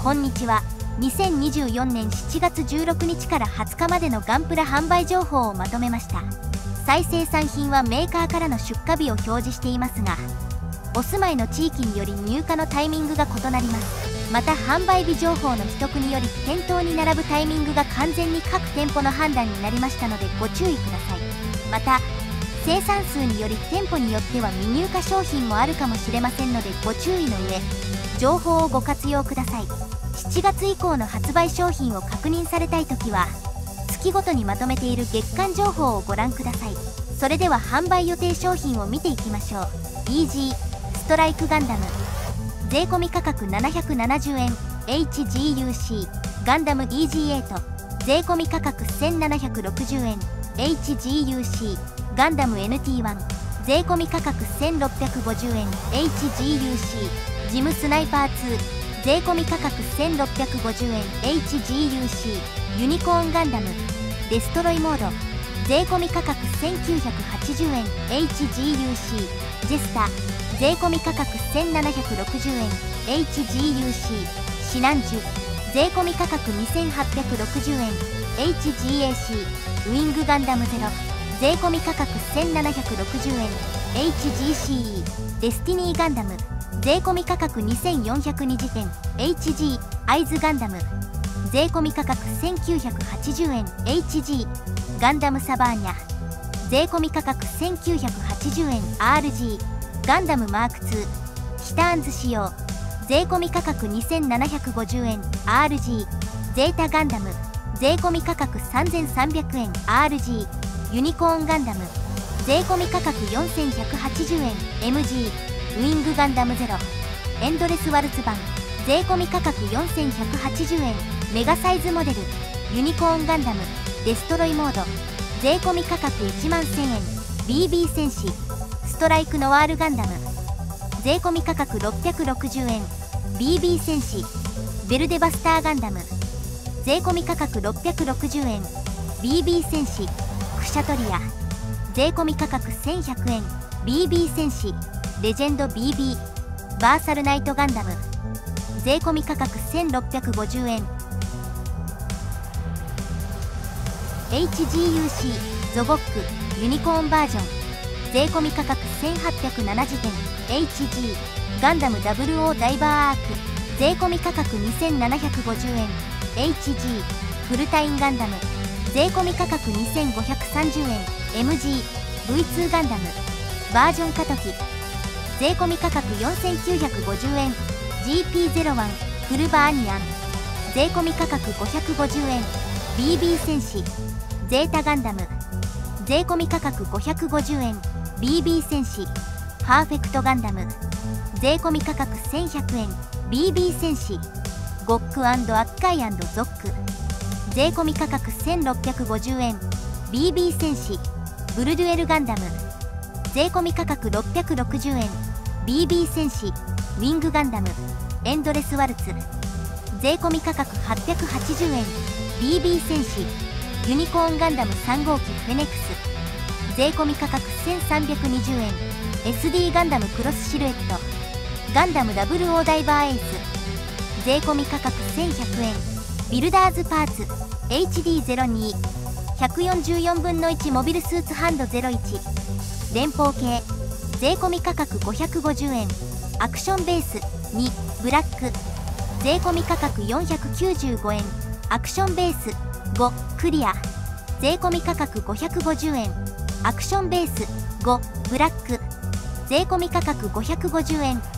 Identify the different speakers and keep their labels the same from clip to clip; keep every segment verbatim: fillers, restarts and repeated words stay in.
Speaker 1: こんにちは。にせんにじゅうよねんしちがつじゅうろくにちからはつかまでのガンプラ販売情報をまとめました。再生産品はメーカーからの出荷日を表示していますが、お住まいの地域により入荷のタイミングが異なります。また販売日情報の取得により店頭に並ぶタイミングが完全に各店舗の判断になりましたのでご注意ください。また生産数により店舗によっては未入荷商品もあるかもしれませんのでご注意の上情報をご活用ください。しちがつ以降の発売商品を確認されたいときは月ごとにまとめている月間情報をご覧ください。それでは販売予定商品を見ていきましょう。 イージー ストライクガンダム税込価格ななひゃくななじゅうえん エイチジーユーシー ガンダム イージーエイト 税込価格せんななひゃくろくじゅうえん エイチジーユーシー ガンダム エヌティーワン 税込価格せんろっぴゃくごじゅうえん エイチジーユーシー ジムスナイパーツー税込価格せんろっぴゃくごじゅうえん エイチジーユーシー ユニコーンガンダムデストロイモード税込価格せんきゅうひゃくはちじゅうえん エイチジーユーシー ジェスタ税込価格せんななひゃくろくじゅうえん エイチジーユーシー シナンジュ税込価格にせんはっぴゃくろくじゅうえん エイチジーエーシー ウィングガンダムゼロ税込価格せんななひゃくろくじゅうえん エイチジーシーイー デスティニーガンダム税込価格にせんよんひゃくにじてん エイチジー アイズガンダム税込価格せんきゅうひゃくはちじゅうえん エイチジー ガンダムサバーニャ税込価格せんきゅうひゃくはちじゅうえん アールジー ガンダムマークツーティターンズ仕様税込価格にせんななひゃくごじゅうえん アールジー ゼータガンダム税込価格さんぜんさんびゃくえん アールジー ユニコーンガンダム税込価格よんせんひゃくはちじゅうえん エムジー ウィングガンダムゼロエンドレスワルツ版税込価格よんせんひゃくはちじゅうえんメガサイズモデルユニコーンガンダムデストロイモード税込価格いちまんせんえん ビービー 戦士ストライクノワールガンダム税込価格ろっぴゃくろくじゅうえん ビービー 戦士ベルデバスターガンダム税込価格ろっぴゃくろくじゅうえん ビービー 戦士クシャトリア税込価格せんひゃくえん ビービー 戦士レジェンド ビービー バーサルナイトガンダム税込価格せんろっぴゃくごじゅうえん エイチジーユーシー ゾゴックユニコーンバージョン税込価格せんはっぴゃくななじてん エイチジー ガンダム ダブルオー ダイバーアーク税込価格にせんななひゃくごじゅうえん エイチジー フルタインガンダム税込価格にせんごひゃくさんじゅうえん エムジー ブイツー ガンダムバージョンカトキ税込価格よんせんきゅうひゃくごじゅうえん ジーピーゼロワン フルバーニアン税込価格ごひゃくごじゅうえん ビービー 戦士ゼータガンダム税込価格ごひゃくごじゅうえん ビービー 戦士パーフェクトガンダム税込価格せんひゃくえん ビービー 戦士ゴック&アッカイ&ゾック税込価格せんろっぴゃくごじゅうえん ビービー 戦士ブルデュエルガンダム税込価格ろっぴゃくろくじゅうえん ビービー 戦士ウィングガンダムエンドレスワルツ税込価格はっぴゃくはちじゅうえん ビービー 戦士ユニコーンガンダムさん号機フェネックス税込価格せんさんびゃくにじゅうえん エスディー ガンダムクロスシルエットガンダム ダブルオー ダイバーエース税込価格せんひゃくえんビルダーズパーツ エイチディーゼロに ひゃくよんじゅうよんぶんのいちモビルスーツハンドゼロいち連邦系税込価格ごひゃくごじゅうえんアクションベースにブラック税込価格よんひゃくきゅうじゅうごえんアクションベースごクリア税込価格ごひゃくごじゅうえんアクションベースごブラック税込価格ごひゃくごじゅうえん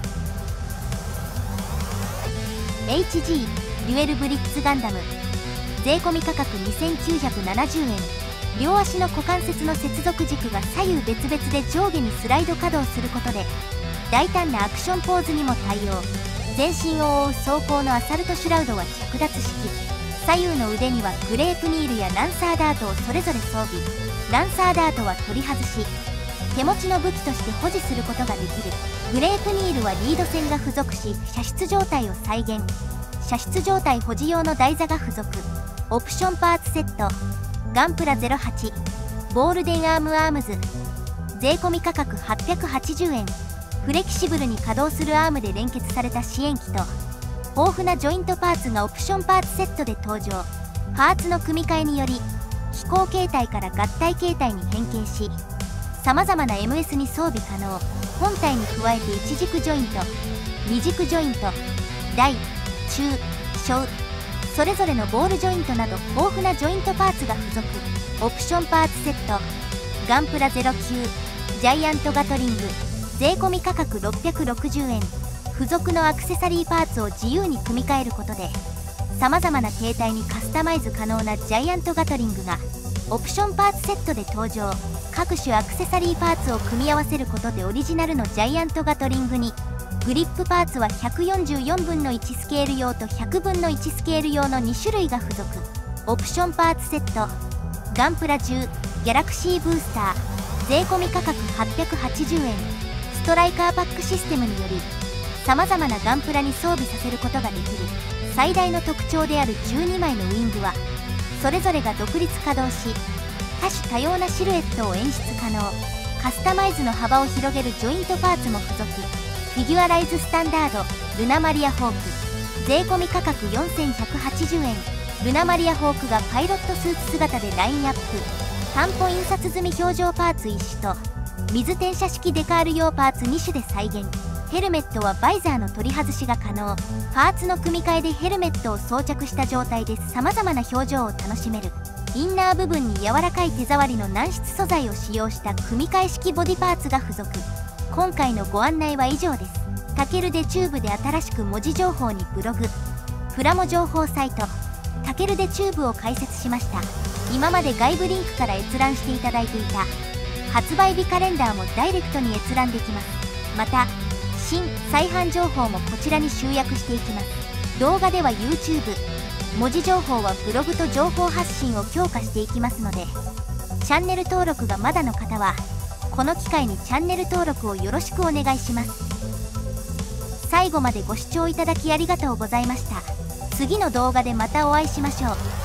Speaker 1: エイチジー デュエルブリッツガンダム税込価格にせんきゅうひゃくななじゅうえん両足の股関節の接続軸が左右別々で上下にスライド稼働することで大胆なアクションポーズにも対応全身を覆う装甲のアサルトシュラウドは着脱式左右の腕にはグレープニールやランサーダートをそれぞれ装備ランサーダートは取り外し手持ちの武器として保持することができるグレープニールはリード線が付属し射出状態を再現射出状態保持用の台座が付属オプションパーツセットガンプラゼロはちゴールデンアームアームズ税込価格はっぴゃくはちじゅうえんフレキシブルに稼働するアームで連結された支援機と豊富なジョイントパーツがオプションパーツセットで登場。パーツの組み替えにより飛行形態から合体形態に変形し、さまざまな エムエス に装備可能。本体に加えて一軸ジョイント、二軸ジョイント、大、中、小、それぞれのボールジョイントなど豊富なジョイントパーツが付属。オプションパーツセットガンプラゼロきゅうジャイアントガトリング、税込価格ろっぴゃくろくじゅうえん。付属のアクセサリーパーツを自由に組み替えることでさまざまな形態にカスタマイズ可能なジャイアントガトリングがオプションパーツセットで登場。各種アクセサリーパーツを組み合わせることでオリジナルのジャイアントガトリングに、グリップパーツはひゃくよんじゅうよんぶんのいちスケール用とひゃくぶんのいちスケール用のに種類が付属。オプションパーツセットガンプラじゅうギャラクシーブースター、税込価格はっぴゃくはちじゅうえん。ストライカーパックシステムによりさまざまなガンプラに装備させることができる。最大の特徴であるじゅうにまいのウィングはそれぞれが独立稼働し、多種多様なシルエットを演出可能。カスタマイズの幅を広げるジョイントパーツも付属。フィギュアライズスタンダードルナマリアホーク、税込価格よんせんひゃくはちじゅうえん。ルナマリアホークがパイロットスーツ姿でラインアップ。担保印刷済み表情パーツいっ種と水転写式デカール用パーツに種で再現。ヘルメットはバイザーの取り外しが可能。パーツの組み替えでヘルメットを装着した状態でさまざまな表情を楽しめる。インナー部分に柔らかい手触りの軟質素材を使用した組み替え式ボディパーツが付属。今回のご案内は以上です。タケルでチューブで新しく文字情報にブログ、プラモ情報サイトタケルでチューブを開設しました。今まで外部リンクから閲覧していただいていた発売日カレンダーもダイレクトに閲覧できます。また新再販情報もこちらに集約していきます。動画では YouTube、 文字情報はブログと情報発信を強化していきますので、チャンネル登録がまだの方はこの機会にチャンネル登録をよろしくお願いします。最後までご視聴いただきありがとうございました。次の動画でまたお会いしましょう。